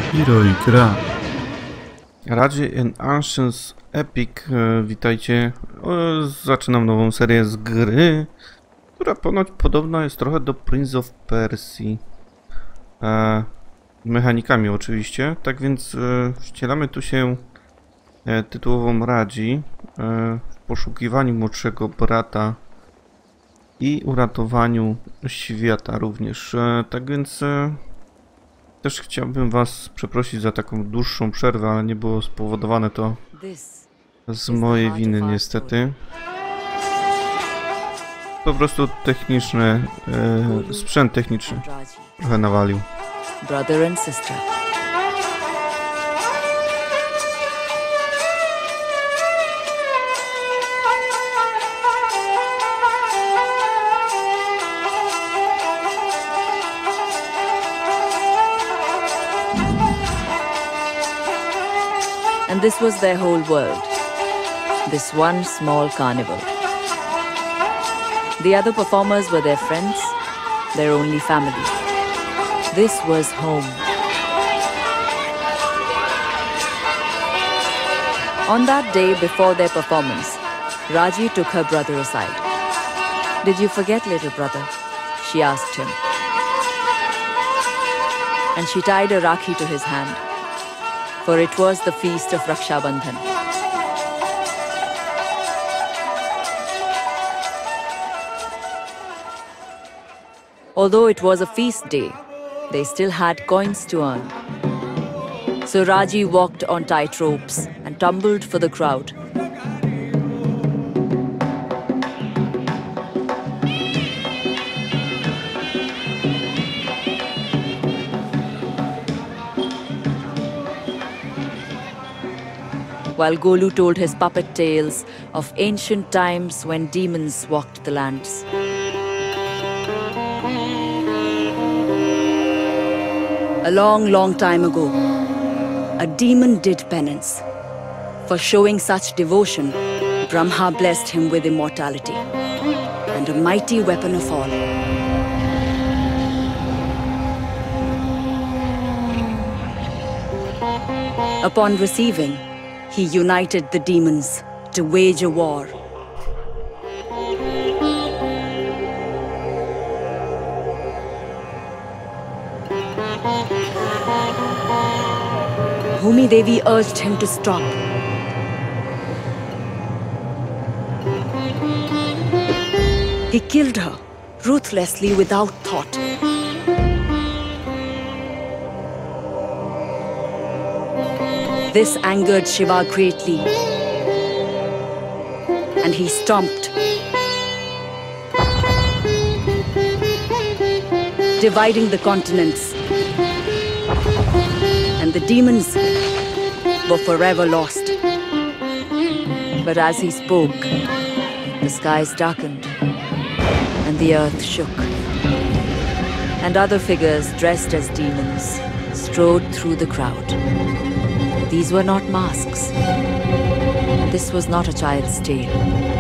Hero gra. Radzie and Ancients Epic, witajcie. Zaczynam nową serię z gry, która ponoć podobna jest trochę do Prince of Persia. Mechanikami oczywiście, tak więc wcielamy tu się tytułową Radzi w poszukiwaniu młodszego brata i uratowaniu świata również. Tak więc też chciałbym was przeprosić za taką dłuższą przerwę, ale nie było spowodowane to z mojej winy niestety. Po prostu techniczne, sprzęt techniczny trochę nawalił. Brother and sister. And this was their whole world. This one small carnival. The other performers were their friends, their only family. This was home. On that day before their performance, Raji took her brother aside. "Did you forget, little brother?" she asked him. And she tied a rakhi to his hand, for it was the feast of Raksha Bandhan. Although it was a feast day, they still had coins to earn. So Raji walked on tight ropes and tumbled for the crowd. While Golu told his puppet tales of ancient times when demons walked the lands. A long, long time ago, a demon did penance. For showing such devotion, Brahma blessed him with immortality and a mighty weapon of all. Upon receiving, he united the demons to wage a war. Bhumi Devi urged him to stop. He killed her, ruthlessly without thought. This angered Shiva greatly, and he stomped, dividing the continents. And the demons were forever lost. But as he spoke, the skies darkened and the earth shook. And other figures dressed as demons strode through the crowd. These were not masks. This was not a child's tale.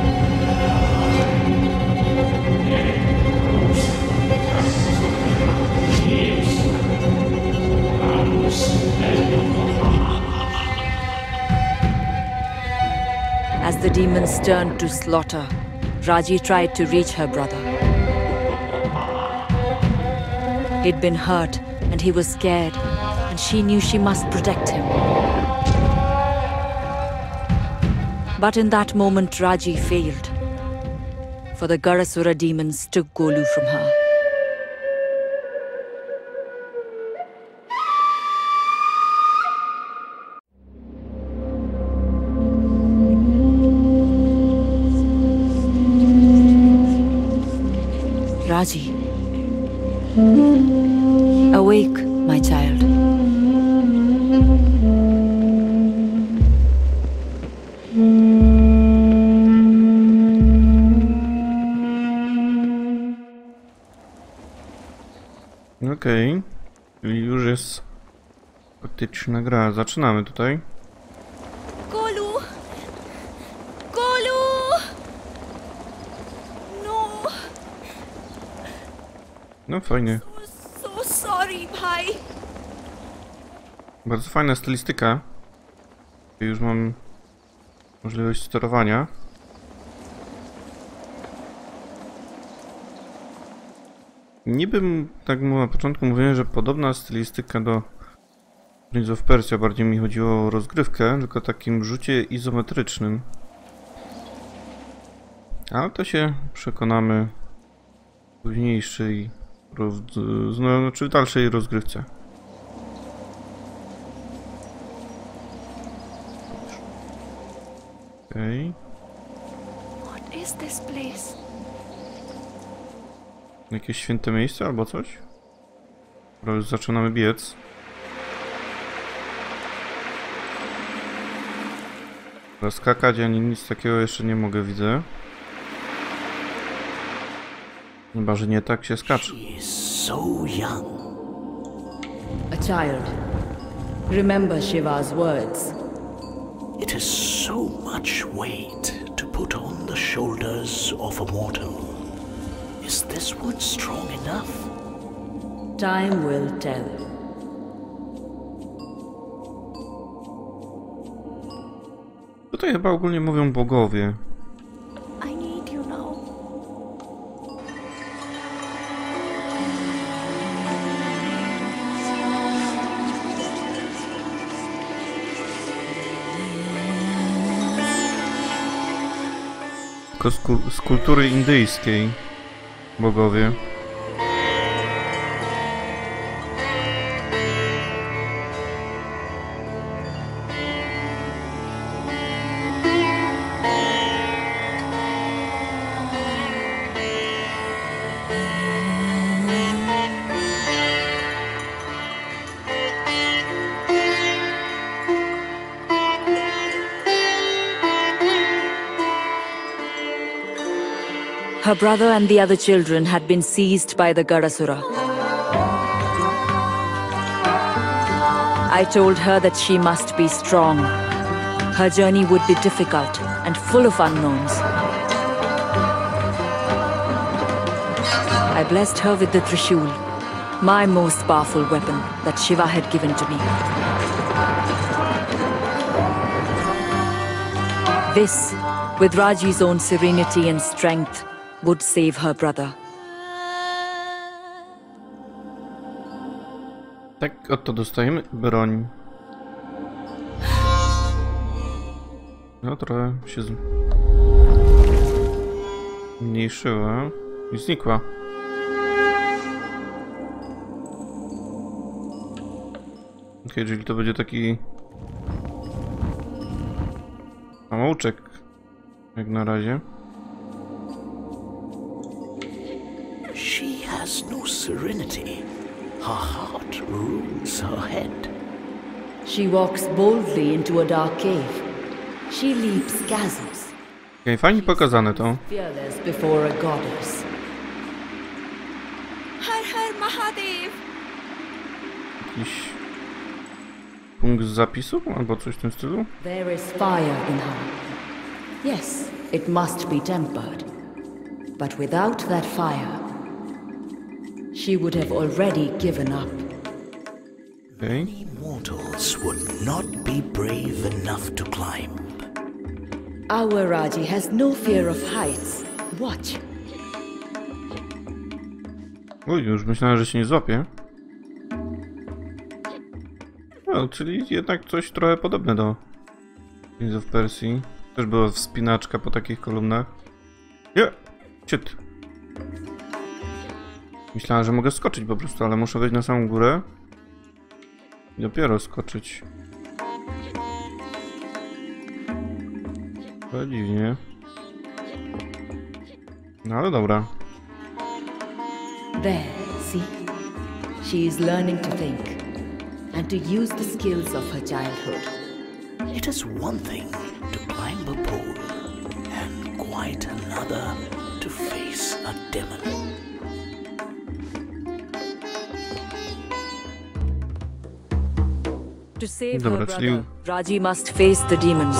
As the demons turned to slaughter, Raji tried to reach her brother. He'd been hurt, and he was scared, and she knew she must protect him. But in that moment, Raji failed, for the Garasura demons took Golu from her. Raji, awake, my child. Okej, czyli już jest faktyczna gra. Zaczynamy tutaj. Golu! Golu! No! No fajnie. So sorry, bhai. Bardzo fajna stylistyka. Już mam możliwość sterowania. Niby, tak na początku mówiłem, że podobna stylistyka do Prince of Persia. Bardziej mi chodziło o rozgrywkę, tylko takim rzucie izometrycznym. Ale to się przekonamy w późniejszej, znaczy w dalszej rozgrywce. Okej. What is this place? Jakieś święte miejsce albo coś? Dobra, już zaczynamy biec. Skakać ani nic takiego jeszcze nie mogę, widzę. Chyba, że nie tak się skacze. A child. Remember Shiva's words. It is so much weight to put on the shoulders of a mortal. Is this wood strong enough? Time will tell. Tutaj chyba ogólnie mówią bogowie. I need you now. Tylko z kultury indyjskiej bogowie. Her brother and the other children had been seized by the Garasura. I told her that she must be strong. Her journey would be difficult and full of unknowns. I blessed her with the Trishul, my most powerful weapon that Shiva had given to me. This, with Raji's own serenity and strength, would save her brother. Tak, oto dostajemy broń. No trochę się zmniejszyła i znikła. Okej, czyli to będzie taki samouczek jak na razie. She has no serenity. Her heart rules her head. She walks boldly into a dark cave. She leaps chasms. Okej, fajnie pokazane to. Fearless before a goddess. Har Har Mahadev! Jakiś punkt zapisu albo coś w tym stylu? There is fire in her. Yes, it must be tempered. But without that fire, she would have already given up. Okej. Many mortals would not be brave enough to climb. Our Raji has no fear of heights. Watch. Uj, już myślałem, że się nie złapie. No, czyli jednak coś trochę podobne do Prince of Persia. Też była wspinaczka po takich kolumnach. Nie! Shit. Myślałem, że mogę skoczyć po prostu, ale muszę wejść na samą górę i dopiero skoczyć. To dziwnie. No ale dobra. There, see? She is learning to think and to use the skills of her childhood. It is one thing to climb a pole, and quite another to face a demon. To save Dobra, her czyli- brother, Raji must face the demons.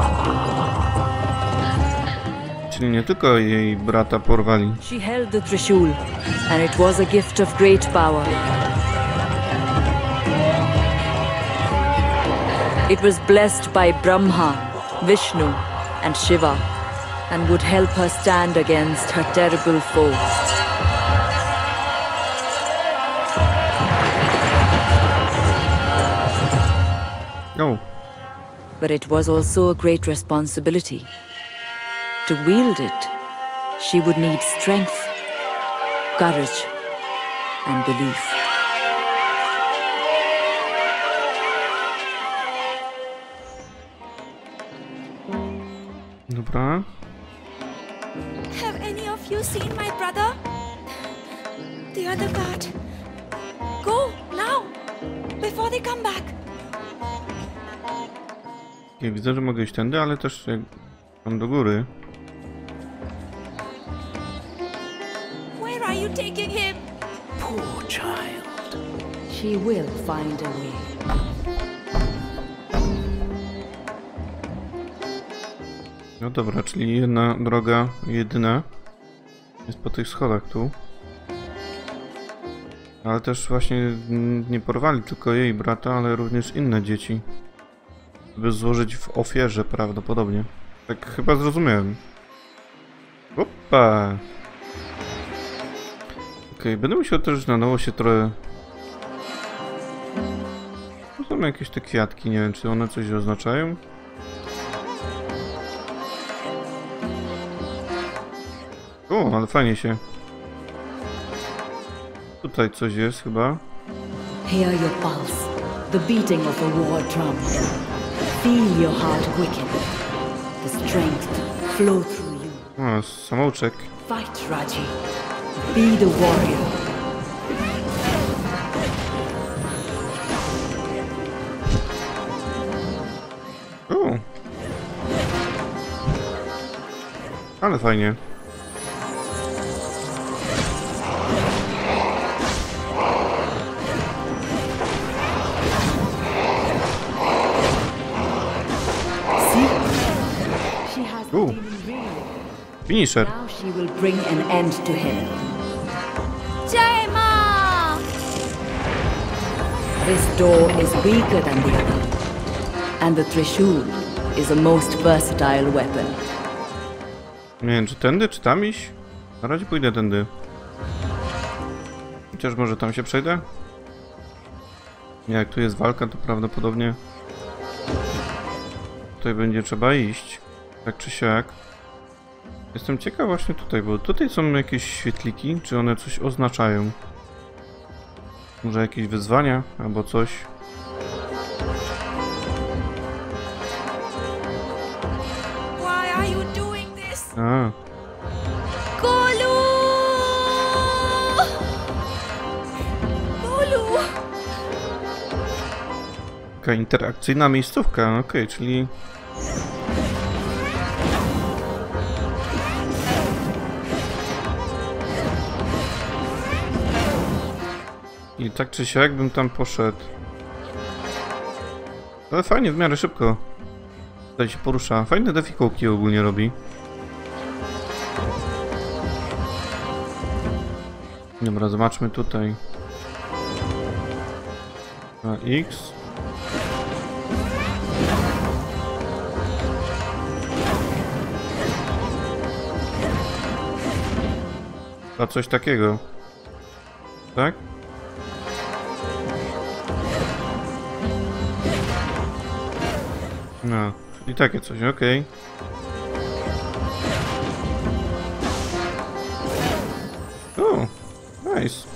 Czyli nie tylko jej brata porwali. She held the Trishul, and it was a gift of great power. It was blessed by Brahma, Vishnu, and Shiva, and would help her stand against her terrible foe. No. But it was also a great responsibility. To wield it, she would need strength, courage, and belief. Dobra. Have any of you seen my brother? The other part. Go, now! Before they come back. Okay, widzę, że mogę iść tędy, ale też jak tam do góry. Where are you taking him? Poor child. She will find a way. No dobra, czyli jedna droga, jedyna jest po tych schodach tu. Ale też właśnie nie porwali tylko jej brata, ale również inne dzieci. By złożyć w ofierze prawdopodobnie. Tak chyba zrozumiałem. Opa! Okej, będę musiał też na nowo się trochę... Tu są jakieś te kwiatki, nie wiem czy one coś oznaczają. O, ale fajnie się. Tutaj coś jest chyba. Hear your pulse, the beating of a war drum. Feel your heart quicken. The strength flow through you. O, samouczek. Fight, Raji. Be the warrior. O! Ale fajnie. Finisher. Now she will bring an end to him. Jai Ma! This door is weaker than the other, and the Trishul is a most versatile weapon. Nie wiem, czy tędy, czy tam iść? Na razie pójdę tędy. Chociaż może tam się przejdę? Nie, jak tu jest walka, to prawdopodobnie tutaj będzie trzeba iść. Tak czy siak. Jestem ciekaw właśnie tutaj, bo tutaj są jakieś świetliki, czy one coś oznaczają? Może jakieś wyzwania, albo coś? Why are you doing this? A, Golu! Golu! taka interakcyjna miejscówka, okej, czyli... I tak czy siak bym tam poszedł. Ale fajnie, w miarę szybko. Tutaj się porusza. Fajne te fikołki ogólnie robi. Dobra, zobaczmy tutaj. Na X. A coś takiego. Tak? No, i takie coś, okej. O, nice.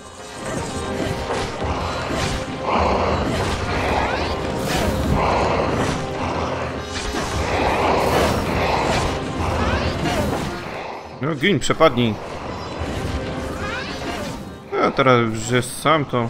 No, gin, przepadnij. A teraz już jest sam, to...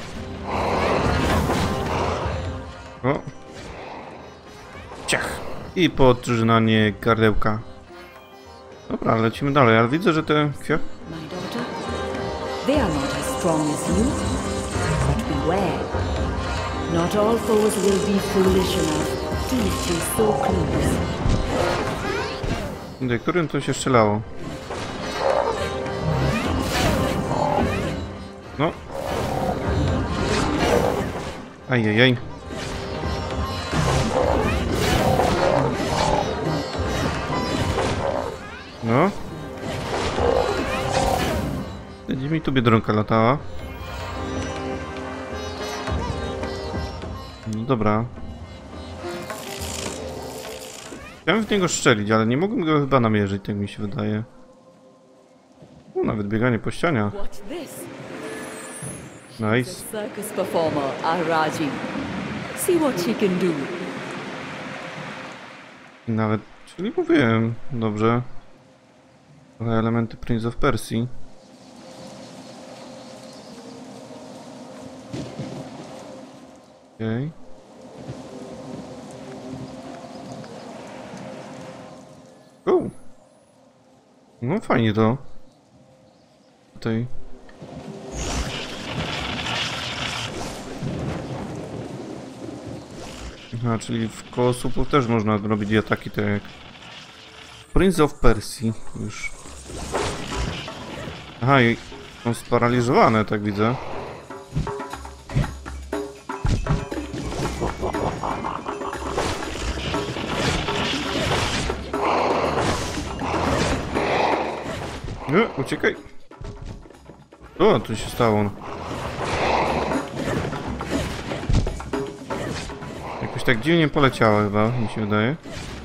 O. Ciach. I podrzynanie gardełka. Dobra, lecimy dalej, ale widzę, że te kwiaty... My daughter, they are not as strong as you, but beware. Not all foes will be foolish enough to lift you so close. Którym to się strzelało? No. No. Gdzie mi tu biedronka latała? No dobra. Chciałem w niego strzelić, ale nie mogłem go chyba namierzyć, tak mi się wydaje. No, nawet bieganie po ścianach. What's this? Nice. Circus performer, Araji. See what she can do. Nawet, czyli mówiłem, dobrze. Trochę elementy Prince of Persia. Okej. Cool. No fajnie to. Tutaj. Aha, czyli w koło słupów też można robić ataki tak jak Prince of Persia już. Aha, i są sparaliżowane, tak widzę. Nie, uciekaj. O, co się stało? Jakoś tak dziwnie poleciała chyba, mi się wydaje.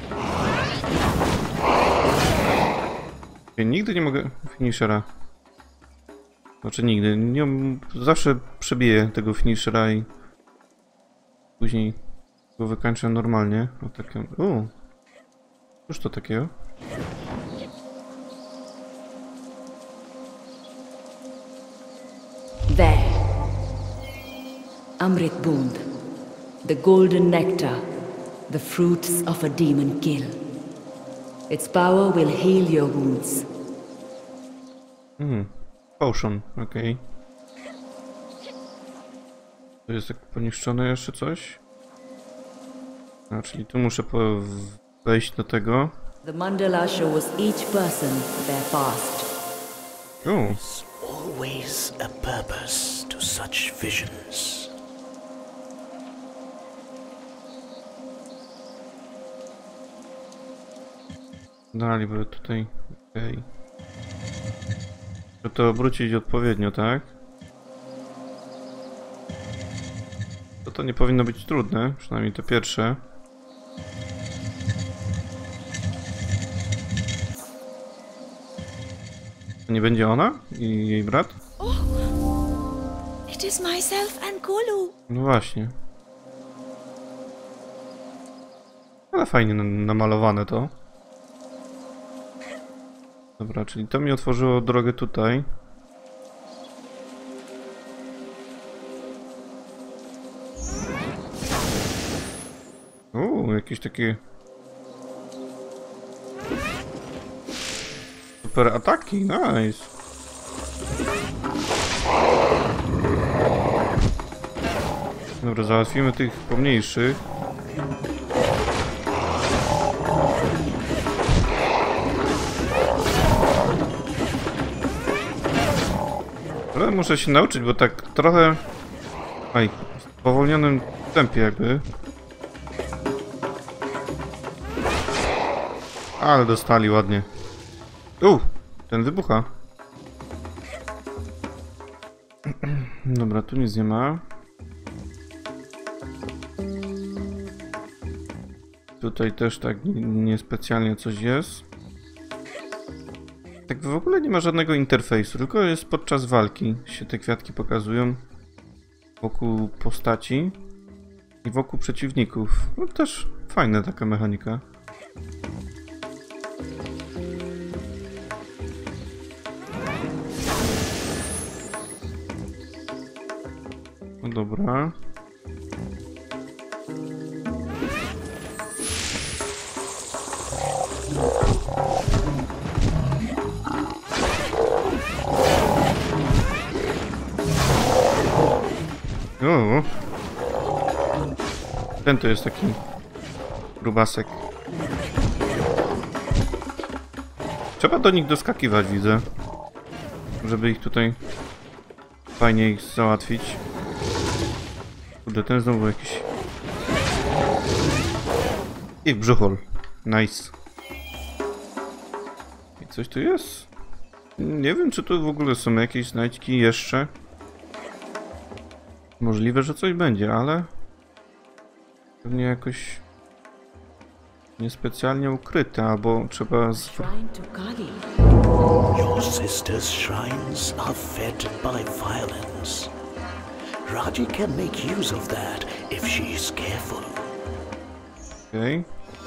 Ja nigdy nie mogę finishera. Znaczy nigdy. Nie, zawsze przebiję tego finishera i później go wykańczę normalnie. O takie. Cóż to takiego? There. Amrit Bund. The golden nectar. The fruits of a demon kill. Its power will heal your wounds. Potion, okej. To jest tak poniszczone jeszcze coś? A, czyli tu muszę wejść do tego. The mandala shows each person their past. There's always a purpose to such visions. Daliby tutaj. Okej. Trzeba to obrócić odpowiednio, tak? To nie powinno być trudne, przynajmniej te pierwsze. To nie będzie ona i jej brat? It is myself and Kulu. No właśnie. Ale fajnie namalowane to. Dobra, czyli to mi otworzyło drogę tutaj. Jakieś takie super ataki, nice. Dobra, załatwimy tych pomniejszych. Ale muszę się nauczyć, bo tak trochę... w spowolnionym tempie jakby. Ale dostali ładnie. Ten wybucha. Dobra, tu nic nie ma. Tutaj też tak niespecjalnie coś jest. Tak w ogóle nie ma żadnego interfejsu, tylko jest podczas walki się te kwiatki pokazują wokół postaci i wokół przeciwników. No też fajna taka mechanika. No dobra. Ten to jest taki grubasek. Trzeba do nich doskakiwać, widzę. Żeby ich tutaj fajnie ich załatwić. Kurde, ten znowu jakiś... I brzuchol. Nice. Coś tu jest? Nie wiem, czy tu w ogóle są jakieś znajdźki jeszcze. Możliwe, że coś będzie, ale pewnie jakoś niespecjalnie ukryte, albo trzeba Shrine to Kali. Your sister's shrines are fed by violence. Raji can make use of that if she's careful. Okej.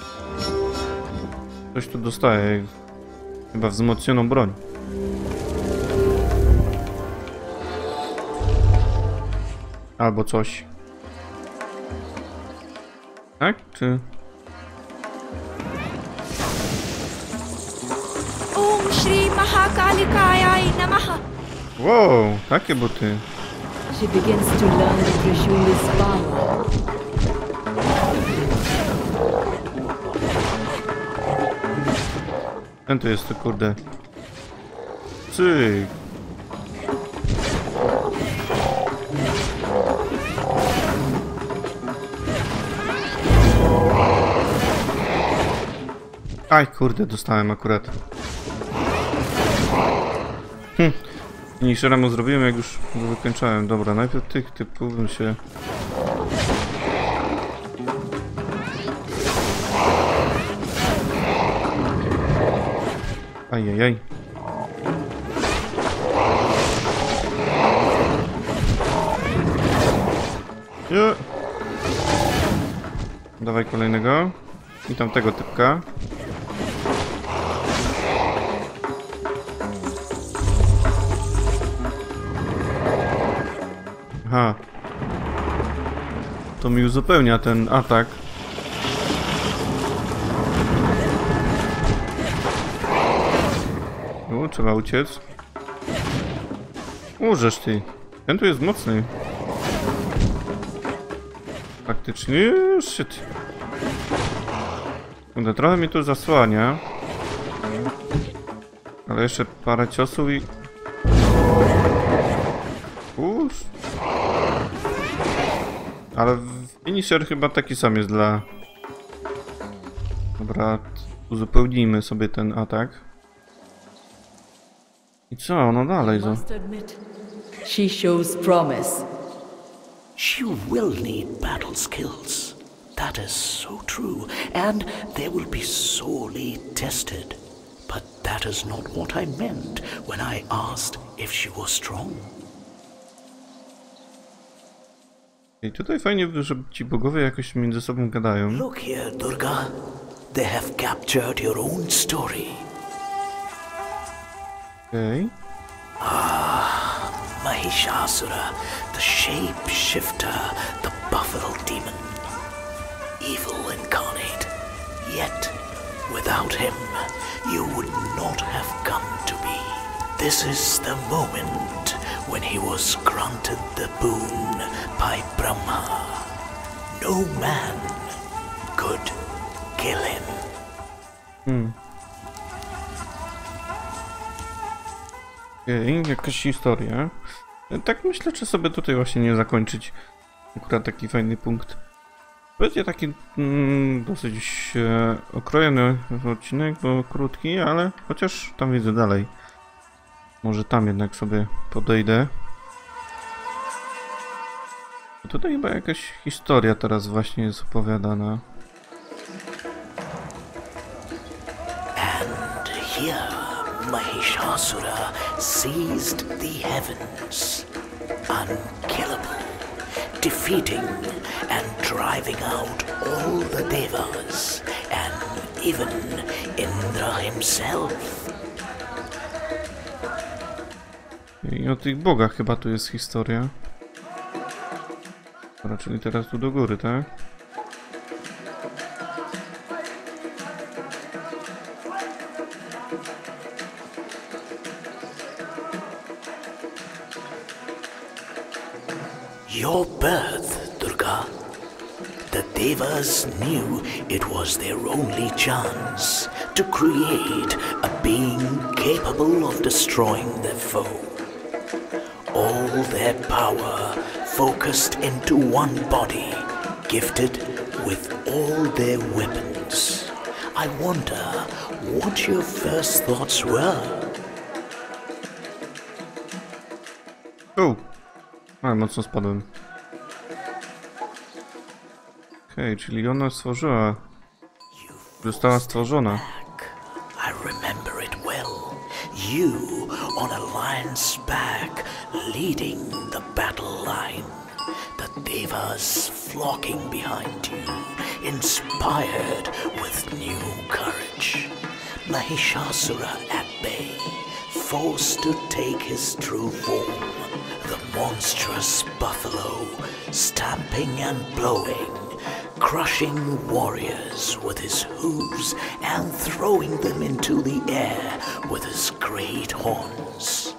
Coś tu dostaje. Chyba wzmocnioną broń. Albo coś. Tak? Czy... Om Shri Mahakalikayai Namaha. Wow, takie buty. She begins to learn the Trishuli's power. Ten tu jest, to kurde. Cyk. Aj, kurde, dostałem akurat. Finishera mu zrobiłem, jak już go wykończałem. Dobra, najpierw tych typów bym się... Ajajaj. Nie. Dawaj kolejnego. I tamtego typka. Aha. To mi uzupełnia ten atak. O, trzeba uciec. Użesz ty. Ten tu jest mocny. Faktycznie. Shit. Kurde, trochę mi tu zasłania. Ale jeszcze parę ciosów i... Uż. Ale finisher chyba taki sam jest dla... Dobra, uzupełnijmy sobie ten atak. I co? No dalej. Must admit, she shows promise. She will need battle skills. That is so true, and they will be sorely tested. But that is not what I meant when I asked if she was strong. I tutaj fajnie, że ci bogowie jakoś między sobą gadają. Look here, Durga. They have captured your own story. Okej. Mahishasura, the shapeshifter, the buffalo demon. Evil incarnate. Yet, without him, you would not have come to be. This is the moment when he was granted the boon by Brahma. No man could kill him. Okej, jakaś historia. Tak myślę, czy sobie tutaj właśnie nie zakończyć. Akurat taki fajny punkt. Będzie taki dosyć okrojony odcinek, bo krótki, ale chociaż tam widzę dalej. Może tam jednak sobie podejdę. Tutaj chyba jakaś historia teraz właśnie jest opowiadana. And here Mahishasura seized the heavens, unkillable, defeating and driving out all the devas, and even Indra himself. I o tych bogach chyba tu jest historia. Dobra, czyli teraz tu do góry, tak? Your birth, Durga. The devas knew it was their only chance to create a being capable of destroying their foe. All their power focused into one body, gifted with all their weapons. I wonder what your first thoughts were. Ale mocno spadłem. Okej, czyli ona stworzyła. Została stworzona. I remember it well. You on a lion's back, leading the battle line. The Devas flocking behind you, inspired with new courage. Mahishasura at bay, forced to take his true form. The monstrous buffalo, stamping and blowing, crushing warriors with his hooves and throwing them into the air with his great horns.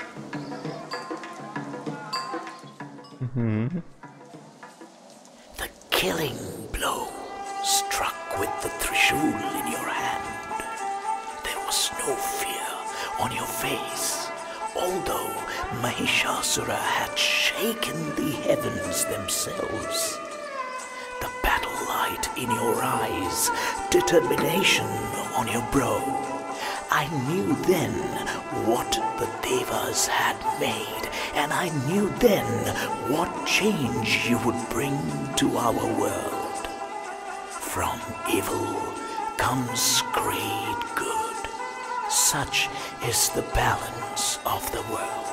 The killing blow struck with the Trishul in your hand. There was no fear on your face, although Mahishasura had shaken the heavens themselves. The battle light in your eyes, determination on your brow. I knew then what the Devas had made, and I knew then what change you would bring to our world. From evil comes great good. Such is the balance of the world.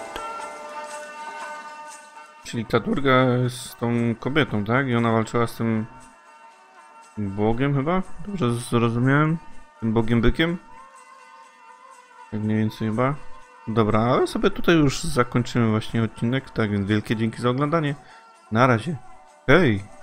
Czyli ta Durga jest tą kobietą, tak? I ona walczyła z tym bogiem chyba? Dobrze zrozumiałem? Tym bogiem bykiem? Tak mniej więcej chyba. Dobra, ale sobie tutaj już zakończymy właśnie odcinek. Tak więc wielkie dzięki za oglądanie. Na razie. Hej!